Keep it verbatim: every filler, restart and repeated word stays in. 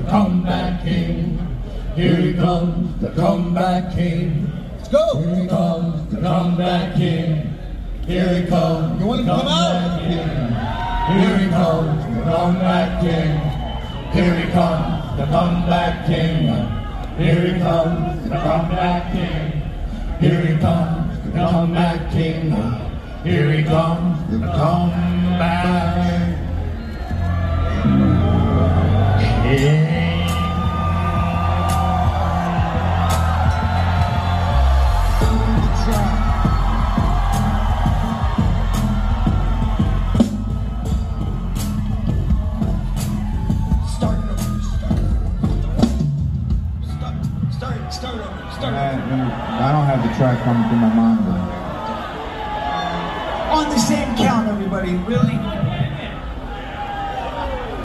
the comeback king. Here he comes, the comeback king. Let's go. Here he comes, the comeback king. Here he comes, you want to come out? King. Here he comes, the comeback king. Here he comes, the comeback king. Here he comes, the comeback king. Here he comes, the comeback king. Here he comes, the comeback king. I don't have the track coming through my mind. On the same count, everybody. Really?